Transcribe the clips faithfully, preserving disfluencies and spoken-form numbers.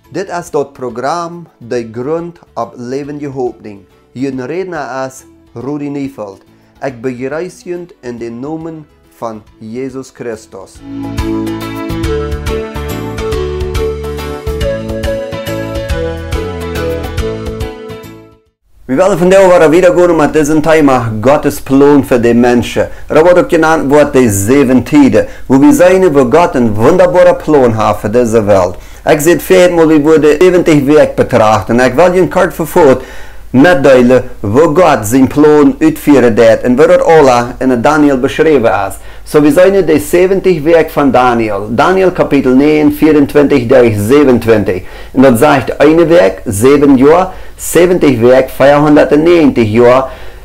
Dit is dat Programm, de grond op levende hoopning. Je redner is Rudi Nieveld. Ik begrüße je in de naam van Jezus Christus. We willen vandaag weer gaan met deze thema Gottes Plon voor de mensen. Dat wordt ook genannt wordt de zeven tijden. Wo we zijn, wo God een wunderbare Plon heeft voor deze wereld. Ik zie het feit, maar we worden zeventig weken betrachten. Ik wil je een kort vervoerd middelen wo God zijn Plon uitvoeren deed en waar het alle in het Daniel beschreven is. So we zijn in de zeventig weken van Daniel. Daniel kapitel negen, vierentwintig tot zevenentwintig. En dat zegt eine week, zeven jaar, zeventig weken, vierhonderdnegentig jaar.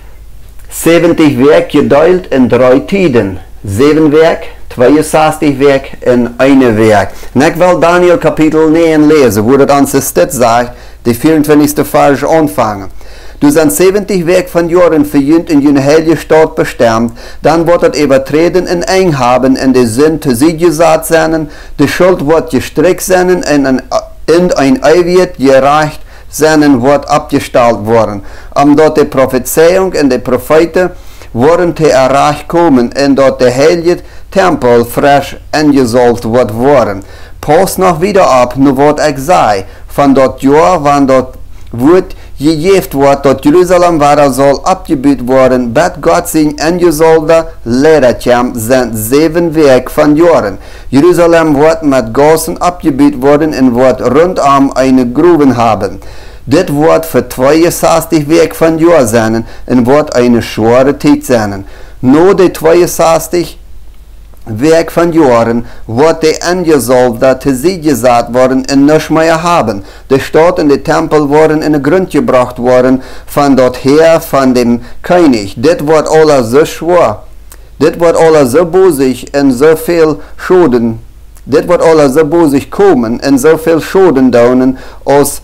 zeventig weken gedeeld in drie tijden. zeven weken, tweeënzestig weken en eine week. En ik wil Daniel kapitel negen lezen, wo het ons dit zegt, de vierentwintigste vers aanvangen. Du zijn zeventig weken van jaren verjunt in je heilige stad bestemd, dan wordt het übertreden en eng hebben en de zin te zich gezet zijn, de schuld wordt gestrikt zijn en in een eeuwigheid gerecht zijn wordt abgesteld worden, omdat de profetieung en de profeten worden te errecht komen en dat de heilige tempel frisch ingezalt wordt worden. Pas nog weer op, nu wat ik zei, van dat jaar, van dat woord gegeven wordt dat Jeruzalem waar zal afgebuurd worden, bet God zijn ingezalde leertje zijn zeven weken van jaren. Jeruzalem wordt met gassen afgebuurd worden en wordt rondom een groeven hebben. Dit wordt voor tweeënzestig weken van jaar zijn en wordt een zware tijd zijn. Na de tweeënzestig weken van jaren wordt de ingezalde te zich gezet worden en niets meer hebben. De stad en de tempel worden in de grond gebracht worden van dat heer van de koning. Dit wordt alles zo zwaar. Dit wordt alles zo bozig en zoveel schoden. Dit wordt alles zo bozig komen en zoveel schoden doen als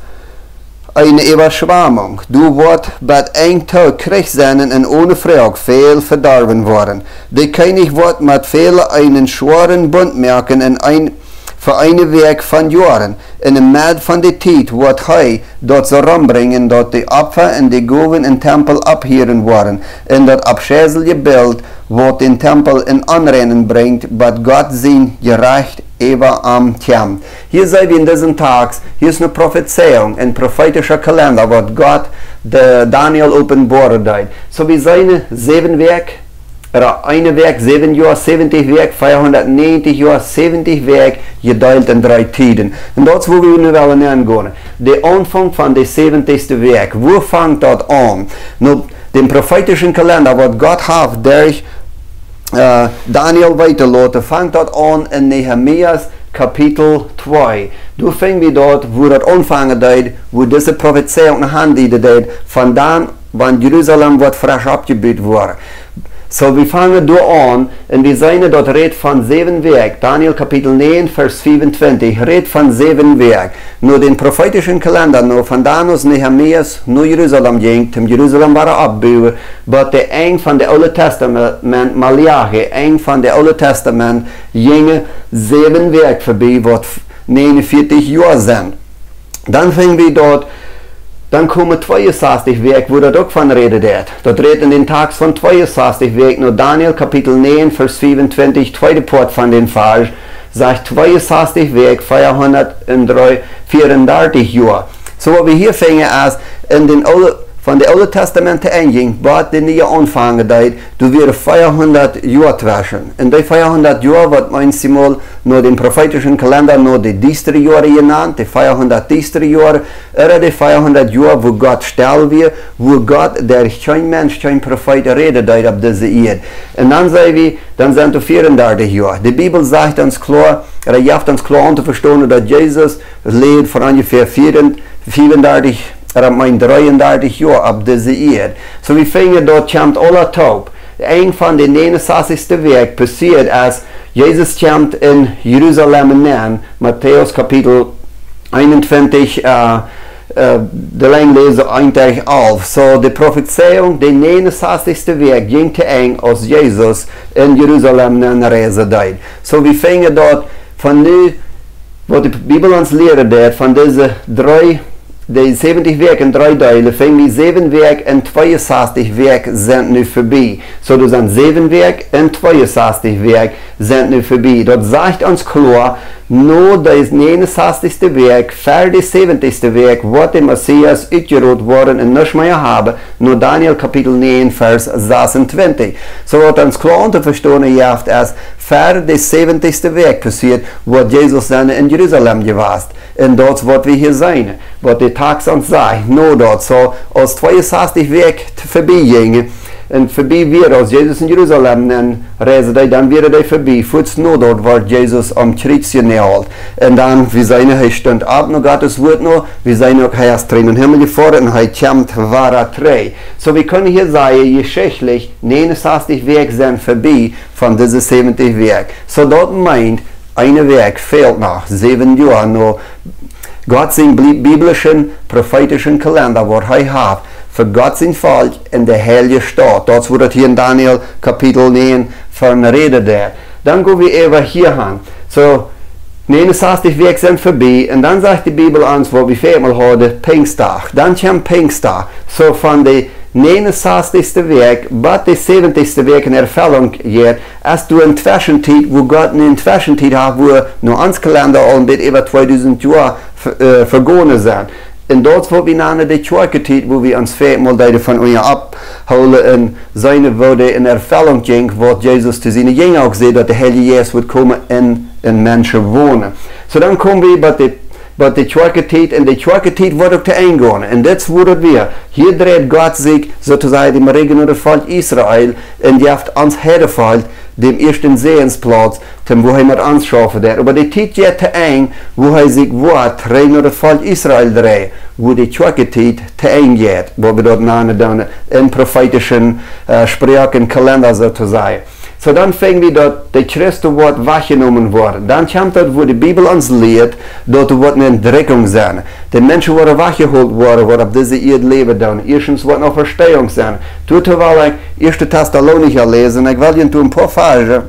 eine Überschwemmung. Du wordt bij een tag krijg zijn en ohne Frage veel verdorven worden. De koning wordt met vele einen schweren Bund merken en ein, voor een week van jaren. In de midden van de tijd wordt hij dat ze rambrengen dat de Opfer en de Goven in tempel abheren worden. En dat afscheidselijke beeld wat den tempel in Anrennen brengt, wat God zijn gerecht Eva am Tjam. Hier zijn we in diesen Tags, hier ist eine Prophezeiung, ein prophetischer Kalender, wat Gott de Daniel openbaren deed. So we zijn zeven weken, oder eine week, zeven jaar, zeventig weken, vierhonderdnegentig jaar, zeventig weken, gedeeld in drie tijden. En dat is waar we nu willen aangaan. De aanvang van de zeventigste week, wo vangt dat aan? Nou, den prophetischen Kalender, wat God heeft durch Uh, Daniel weiterlaten, fangt dat aan in Nehemias kapitel twee. Du fing we dort, wo dat anfangen deed, wo diese Prophezeiung nach Hand deed, vandaan, wann Jerusalem wordt frisch abgebuurd worden. So wir fangen da an, und wir sehen dort red von sieben Wegen. Daniel Kapitel neun, Vers vierundzwanzig, red von sieben Wegen. Nur den prophetischen Kalender, nur von Daniels Nehemias, nur Jerusalem ging, zum Jerusalem war er abbauen, aber der eng von der Alten Testament, Malachi, eng von der Alten Testament, ginge sieben Wege vorbei, was neunundvierzig Jahre sind. Dann fingen wir dort, dann kommen tweeënzestig weken, wo dat ook van reden deed. Dat redt in den Tags van tweeënzestig weken, nur Daniel Kapitel neun, Vers vierundzwanzig, tweede Part van den Vers, sagt tweeënzestig weken, vierhonderdvierendertig jaar. So wat we hier vingen is, in den Oude, van de Oude Testamenten einging, wat de nieuwe aanvangen deed, du weer vierhonderd jaar tussen. En die vierhonderd jaar wordt manchmal nur den prophetischen Kalender nur die diestere Jahre genannt, die vierhonderd diestere Jahre, oder die vierhonderd Jahre, wo Gott still wird, wo Gott, der kein Mensch, kein Prophet redet deed auf diese Erde. Und dann sagen wir, dann sind es vierundertig Jahre. Die Bibel sagt uns klar, oder gibt uns klar an zu verstehen, dass Jesus lebt von ungefähr vierundertig oder mein dreiundertig Jahre auf diese Erde. So wir fingen dort, kommt aller Taub. Ein von den neunundsechzigsten Wegen passiert, als Jesus kommt in Jerusalem hinein, Matthäus Kapitel einundzwanzig, äh, äh, der Lese einunddreißig auf. So die Prophezeiung, der neunundsechzigste Weg ging te eng, als Jesus in Jerusalem hinein reisen deed. So wir fingen dort von nu was die Bibel uns lehrt, der von diesen drei, die siebzig Werke in drei Teile, fängt die sieben Werke und zweiundsechzig Werke sind nu vorbei. So, das sind sieben Werke und zweiundsechzig Werke sind nu vorbei. Dort sagt uns klar, nur das neunundsechzigste Werk, für das siebzigste Werk, wird der Messias ausgeruht worden und nicht mehr haben, nur Daniel Kapitel neun, Vers sechsundzwanzig. So wird uns klar unterverstanden, ja, als für das siebzigste Werk passiert, wird Jesus dann in Jerusalem gewesen. Und dort wird wir hier sein. Was der Tag uns sagt, nur dort, so aus zweiundsechzig Werk vorbeigingen, und vorbei wir aus Jesus in Jerusalem, dann reisen die, dann wieder die vorbei. Kurz nur dort wird Jesus am Kreuz genäht. Und dann, wir sind, er stund ab, noch Gottes Wort noch, wir sind auch erst drin in den Himmel gefahren, und er kommt, war er drei. So, wir können hier sagen, geschichtlich, neunundsechzig Werke sind vorbei von diesen siebzig Werken. So, dort meint, ein Werk fehlt noch, sieben Jahre noch. Gott sein biblischen, prophetischen Kalender, was er hat, für Gott sein Volk in der Heilige Stadt. Dort wird hier in Daniel Kapitel neun von Rede der. Dann gehen wir über hier hin. So, neunundsechzig Werke sind vorbei, und dann sagt die Bibel uns, wo wir viermal haben, Pfingsttag. Dann kommt Pfingsttag. So, von der neunundsechzigste Werk, was das siebzigste Werk in Erfüllung geht, als du in Zwischenzeit, wo Gott eine Zwischenzeit hat, wo nur ans Kalender all mit über zweitausend Jahre äh, vergangen sind. Und dort, wo wir nach der Kirche, wo wir uns viermal von uns abholen und seine Worte in Erfüllung ging, wird Jesus zu seinen Jüngern auch sehen, dass der Heilige Jesus wird kommen in, in Menschen wohnen. So dann kommen wir bei der bei der Kirche, und die Kirche wird auch zu eingehen. Und das wurden wir. Hier dreht Gott sich sozusagen dem Regen oder Volk Israel, und die hat uns hergefallen, dem ersten Sehensplatz, dem wo er mit uns schaffen wird. Aber die Zeit geht zu eng, wo er sich wird, Regen oder Volk Israel dreht, wo die Kirche zu eng geht, wo wir dort nahe dann in prophetischen äh, Sprachen, Kalender sozusagen. So dann fängt wir dort, das Christus Wort wahrgenommen worden. Dann kommt dort, wo die Bibel uns lehrt, dort wird eine Entdeckung sein. Die Menschen wurden wachgeholt worden, die auf diese Erde leben dann. Erstens wird noch Verstehung sein. Tut will ich erste Thessalonicher lesen. Ich will Ihnen ein paar Verse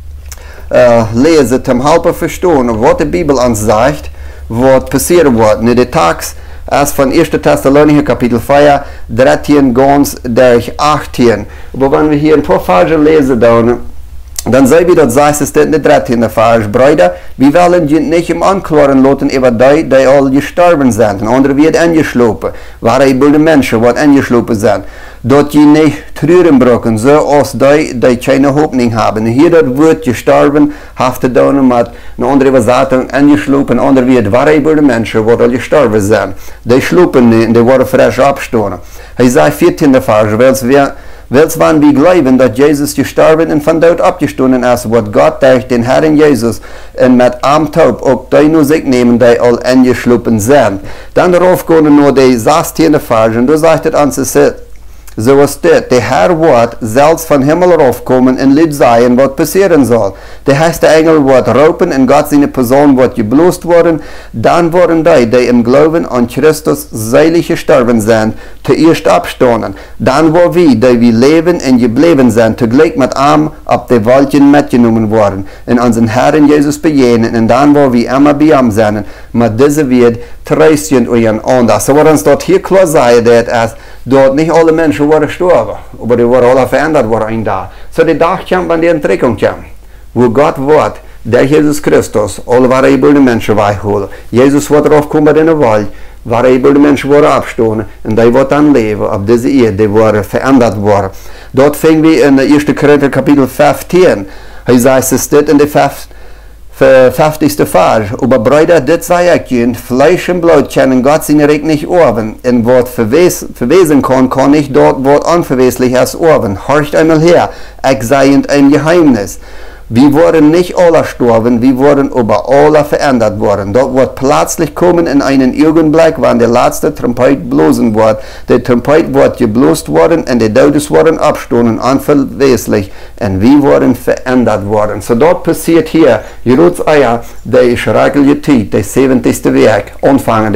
äh, lesen, zum halben verstehen, was die Bibel uns sagt, was passieren wird. In den Tags, als von erste Thessalonicher Kapitel vier, dreizehn ganz durch achtzehn. Aber wenn wir hier ein paar Verse lesen, dann, dann sehen wir, das heißt es in der dreizehnten Vers, Brüder, wir wollen die nicht im Anklagen lassen über die, die alle gestorben sind, und andere wird angeschlafen, waren die Menschen, die angeschlafen sind. Dort die nicht trüren brauchen, so als die, die keine Hoffnung haben. Hier dort wird gestorben, haftet dann mit einer anderen Übersetzung angeschlafen, andere wird variable Menschen, die alle gestorben sind. Die schlupen nicht, und die wurden frisch abgestoßen. Er sagt, vierzehnten Vers, Welches wann wir glauben, dass Jesus gestorben und von dort abgestoßen ist, wird Gott durch den Herrn Jesus und mit am Taub auch die nur sich nehmen, die all angeschlafen sind. Dann darauf gehen nur die sechzehnten Vers, und da sagt es uns, so ist das. Der Herr wird selbst von Himmel raufkommen und Lied sein, was passieren soll. Der heißt, der Engel wird raupen und Gott seine Person wird geblost worden. Dann werden die, die im Glauben an Christus seilig gestorben sind, zuerst abstoßen. Dann wo wir, die wir leben und geblieben sind, zugleich mit ihm auf die Wolken mitgenommen worden, in unseren Herrn Jesus begegnen, und dann wo wir immer bei ihm sind, mit dieser wird trösten und einander. So wird uns dort hier klar sein, dass dort nicht alle Menschen waren gestorben, aber die waren alle verändert worden da. So die Tag kommt, wenn die Entrückung kommt, wo Gott wird, der Jesus Christus, alle variable Menschen wegholen. Jesus wird raufkommen in der Welt, variable Menschen waren abgestoßen, und die wird dann leben auf dieser Erde, die waren verändert worden. Dort fingen wir in ersten Korinther Kapitel fünfzehn, er sagt es steht in der fünfzigsten Vers, aber Brüder, das sei ich Ihnen, Fleisch und Blut können Gott seine Recht nicht orben, und was verwesen kann, kann nicht dort, was unverweslich ist, orben. Horcht einmal her, ich sei ein Geheimnis. Wir wurden nicht alle gestorben, wir wurden aber alle verändert worden. Dort wird plötzlich kommen in einen Augenblick, wann der letzte Trompet blosen wird. Der Trompet wird geblost worden, und die Todes wurden abstoßen, unverweslich, und wir wurden verändert worden. So dort passiert hier, Jerusalem, der schreckliche Zeit, der siebzigste Werk, anfangen wird,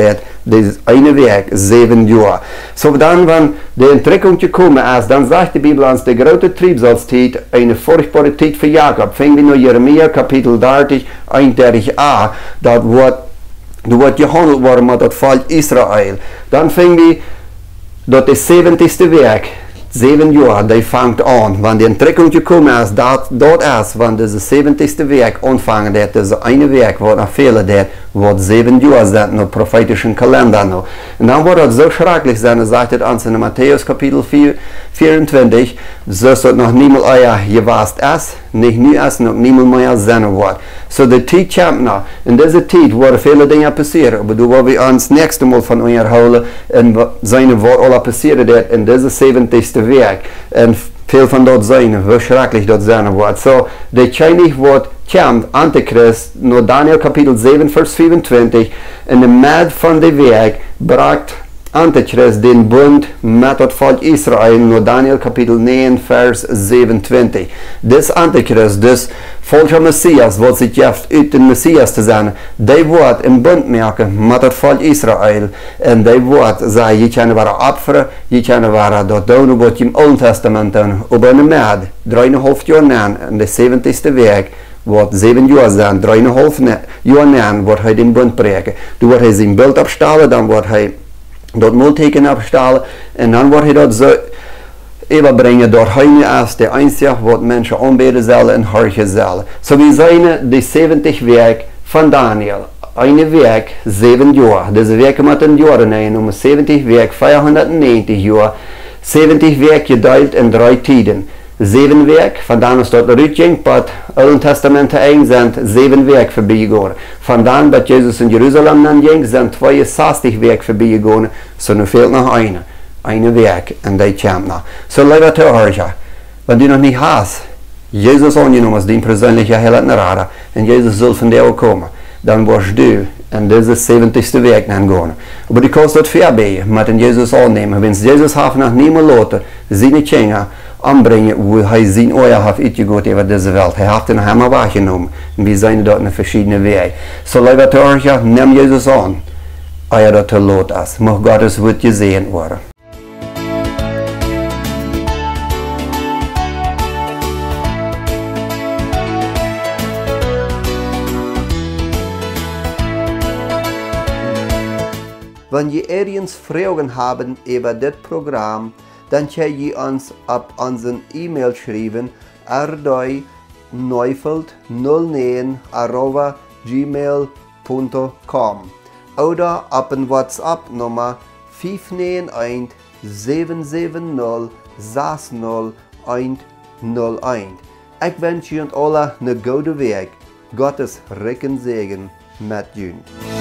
dieses eine Weg, sieben Jahre. So dann, wenn die Entrückung gekommen ist, dann sagt die Bibel uns, die große Triebsalzeit, eine furchtbare Zeit für Jakob. Fängt wir nur Jeremia, Kapitel dreißig, einunddreißig a, dort wird, dort wird gehandelt worden mit das Volk Israel. Dann fängt wir dort der siebzigste Weg, sieben Jahre, die fängt an. Wenn die Entrückung gekommen ist, dort, dort ist, wenn dieser siebzigste Weg anfangen, das ist eine Weg, wo noch viele, das wird sieben Jahre sind, noch prophetischen Kalender noch. Und dann wird das so schrecklich sein, das sagt es uns in Matthäus Kapitel vierundzwanzig, so soll noch niemand euer gewasst ist, nicht nie ist, noch niemand mehr sein wird. So die Zeit kommt noch. In dieser Zeit werden viele Dinge passieren, aber du wollen wir uns das nächste Mal von euch holen, und seine Wort alle passieren, das in dieser siebzigste Weg. Und viel von dort sein, wie schrecklich dort sein wird. So, der König wird kommt, Antichrist, nur Daniel Kapitel sieben, Vers vierundzwanzig, in der Mitte von dem Weg bracht Antichrist den Bund mit dem Volk Israel, nur Daniel Kapitel neun, Vers siebenundzwanzig. Das Antichrist, das falsche Messias, was sich jetzt ut den Messias zu sein, der wird im Bund machen mit dem Volk Israel. Und der wird sagen, je können wir Opfer, je können wir dort tun, was im Alten Testament tun. Aber in der Mitte, dreieinhalb Jahre nach, in der siebzigste Weg, wird sieben Jahre sein, dreieinhalb Jahre nach, wird er den Bund brechen. Du wird er sein Bild abstellen, dann wird er dort Multeken abstellen, und dann wird er dort so überbringen, dort heine ist der einzige, was Menschen anbeten sollen und horchen sollen. So wie seine, die siebzig Weg von Daniel, eine Weg, sieben Jahre. Diese Weg mit den Jahren nehmen, um siebzig Weg, vierhundertneunzig Jahre, siebzig Weg geteilt in drei Tiden. Sieben Weg, von dann ist dort rückging, bei Alten Testament ein sind sieben Weg vorbeigegangen. Von dann, bei Jesus in Jerusalem dann ging, sind zweiundsechzig Weg vorbeigegangen, so nun fehlt noch einer. Eine Weg, und der kommt noch. So, lieber Zuhörer, wenn du noch nicht hast, Jesus angenommen als dein persönlicher Heiland, und Jesus soll von dir auch kommen, dann wirst du in diesen siebzigsten Weg gehen. Aber du kannst dort vorbei, mit dem Jesus annehmen. Wenn Jesus hat noch niemand lässt, seine Kinder anbringen, wo er sein Ohr hat uitgegoten über diese Welt. Er hat ihn einmal wahrgenommen. Und wir sind dort in verschiedenen Wegen. So, lieber Zuhörer, nimm Jesus an, euer dort lot ist. Mag Gottes Wort gesehen werden. Wenn ihr irgendwelche Fragen haben über das Programm, dann könnt ihr uns auf unseren E-Mail schreiben, r d neufeld null neun arroba gmail punkt com oder auf eine WhatsApp-Nummer fünf neun eins sieben sieben null sechs null eins null eins. Ich wünsche Ihnen alle einen guten Weg. Gottes Regen Segen mit Ihnen.